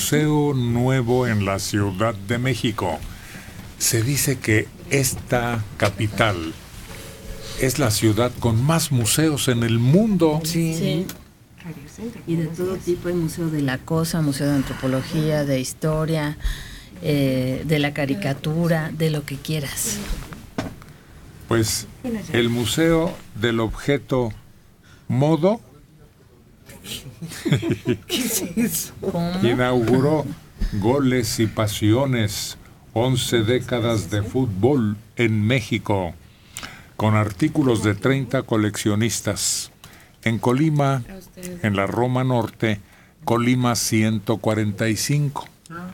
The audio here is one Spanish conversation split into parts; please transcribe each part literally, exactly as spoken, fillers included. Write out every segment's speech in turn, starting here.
museo nuevo en la Ciudad de México. Se dice que esta capital es la ciudad con más museos en el mundo. Sí. sí. Y de todo tipo, hay museo de la cosa, museo de antropología, de historia, eh, de la caricatura, de lo que quieras. Pues el Museo del Objeto Modo ¿Qué es eso? ¿Cómo? Inauguró Goles y Pasiones, once décadas de fútbol en México, con artículos de treinta coleccionistas. En Colima, en la Roma Norte, Colima ciento cuarenta y cinco.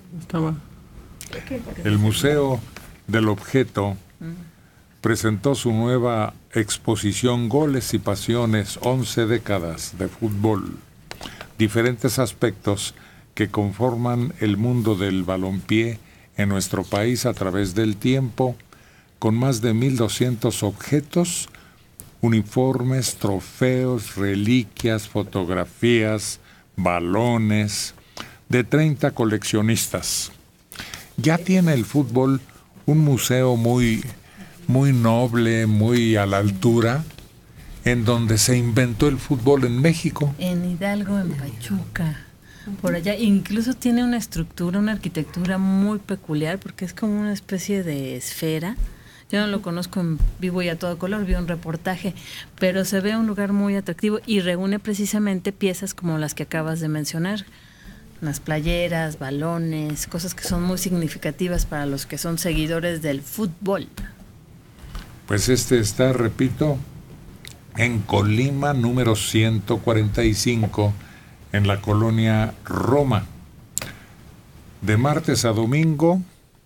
El Museo del Objeto presentó su nueva exposición Goles y Pasiones, once décadas de fútbol. Diferentes aspectos que conforman el mundo del balompié en nuestro país a través del tiempo, con más de mil doscientos objetos, uniformes, trofeos, reliquias, fotografías, balones, de treinta coleccionistas. Ya tiene el fútbol un museo muy, muy noble, muy a la altura, en donde se inventó el fútbol en México. En Hidalgo, en Pachuca, por allá. Incluso tiene una estructura, una arquitectura muy peculiar, porque es como una especie de esfera. Yo no lo conozco en vivo y a todo color, vi un reportaje, pero se ve un lugar muy atractivo y reúne precisamente piezas como las que acabas de mencionar, unas playeras, balones, cosas que son muy significativas para los que son seguidores del fútbol. Pues este está, repito, en Colima número ciento cuarenta y cinco, en la colonia Roma. De martes a domingo,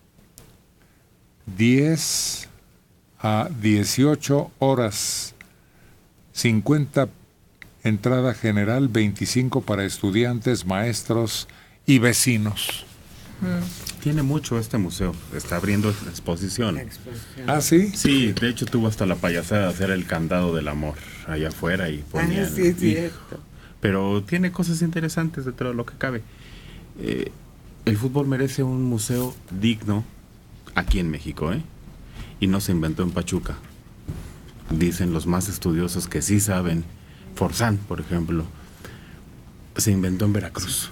diez a dieciocho horas, cincuenta entrada general, veinticinco para estudiantes, maestros y vecinos. Tiene mucho este museo, está abriendo exposición. exposición. ¿Ah, sí? Sí, de hecho tuvo hasta la payasada de hacer el candado del amor allá afuera y ponían... Ah, sí, es cierto. Pero tiene cosas interesantes dentro de lo que cabe. Eh, el fútbol merece un museo digno aquí en México, ¿eh? Y no se inventó en Pachuca. Dicen los más estudiosos que sí saben. Forzán, por ejemplo, se inventó en Veracruz.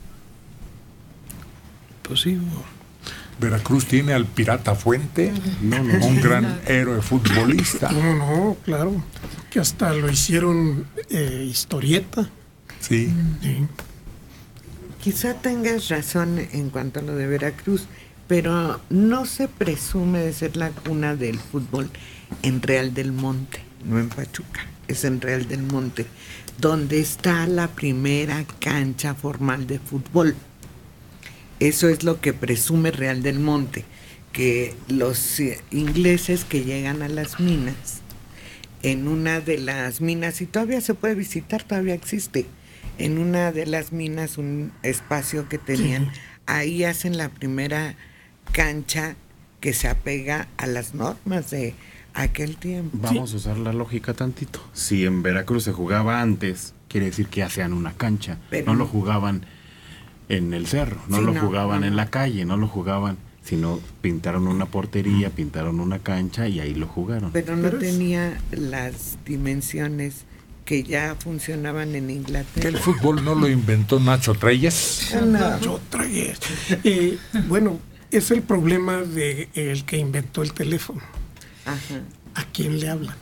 Pues sí. Veracruz tiene al Pirata Fuente, no, no, un gran héroe futbolista. No, no, claro. Que hasta lo hicieron eh, historieta. Sí. sí. Quizá tengas razón en cuanto a lo de Veracruz, pero no se presume de ser la cuna del fútbol en Real del Monte, no en Pachuca, es en Real del Monte, donde está la primera cancha formal de fútbol. Eso es lo que presume Real del Monte, que los ingleses que llegan a las minas, en una de las minas, y todavía se puede visitar, todavía existe, en una de las minas, un espacio que tenían, sí. Ahí hacen la primera cancha que se apega a las normas de aquel tiempo. Vamos sí. a usar la lógica tantito. Si en Veracruz se jugaba antes, quiere decir que hacían una cancha. Pero, no lo jugaban en el cerro, no sí, lo no, jugaban no, en no. la calle, no lo jugaban, sino pintaron una portería, pintaron una cancha y ahí lo jugaron. Pero no Pero tenía es... las dimensiones que ya funcionaban en Inglaterra. ¿Que el fútbol no lo inventó Nacho Treyes? Nacho Treyes. Eh, bueno, es el problema de el que inventó el teléfono. Ajá. ¿A quién le hablan?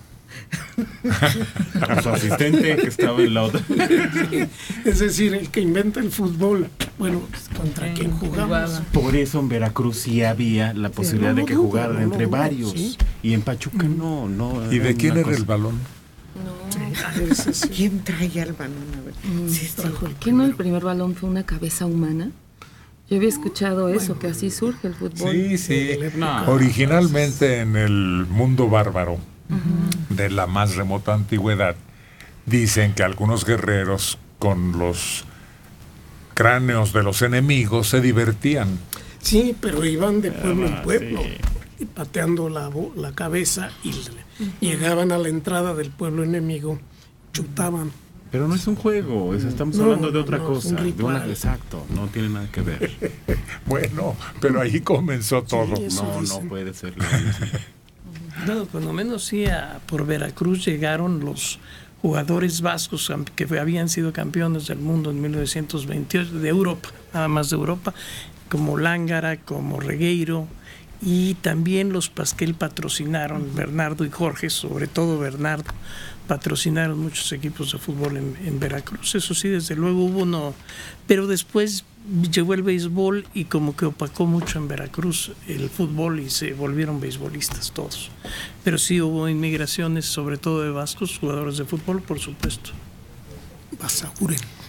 A su asistente que estaba en la otra. Es decir, el que inventa el fútbol, bueno, ¿contra quién jugamos? Por eso en Veracruz sí había la posibilidad sí, no, de que jugaran no, no, entre no, varios. ¿Sí? Y en Pachuca no, no. ¿Y de quién era cosa. el balón? No, sí. ¿Quién traía el balón? A ver. Mm, sí, trajo el ¿Qué no el primer balón fue una cabeza humana? Yo había escuchado eso, bueno, que así surge el fútbol. Sí, sí. No. Originalmente en el mundo bárbaro, uh-huh. de la más remota antigüedad, dicen que algunos guerreros con los cráneos de los enemigos se divertían. Sí, pero iban de pueblo ah, en pueblo, sí. y pateando la, la cabeza y uh-huh. llegaban a la entrada del pueblo enemigo, chutaban Pero no es un juego, es- estamos No, hablando de no, otra no, es un cosa. De una, ritual. exacto, no tiene nada que ver. Bueno, pero ahí comenzó todo. Sí, eso No, no dicen. puede ser lo mismo. No, cuando menos sí, a- por Veracruz llegaron los jugadores vascos cam- que fue- habían sido campeones del mundo en mil novecientos veintiocho, de Europa, nada más de Europa, como Lángara, como Regueiro, y también los Pasquel patrocinaron, Bernardo y Jorge, sobre todo Bernardo, patrocinaron muchos equipos de fútbol en, en Veracruz. Eso sí, desde luego hubo uno, pero después llegó el béisbol y como que opacó mucho en Veracruz el fútbol y se volvieron beisbolistas todos. Pero sí hubo inmigraciones, sobre todo de vascos, jugadores de fútbol, por supuesto. Basaguren.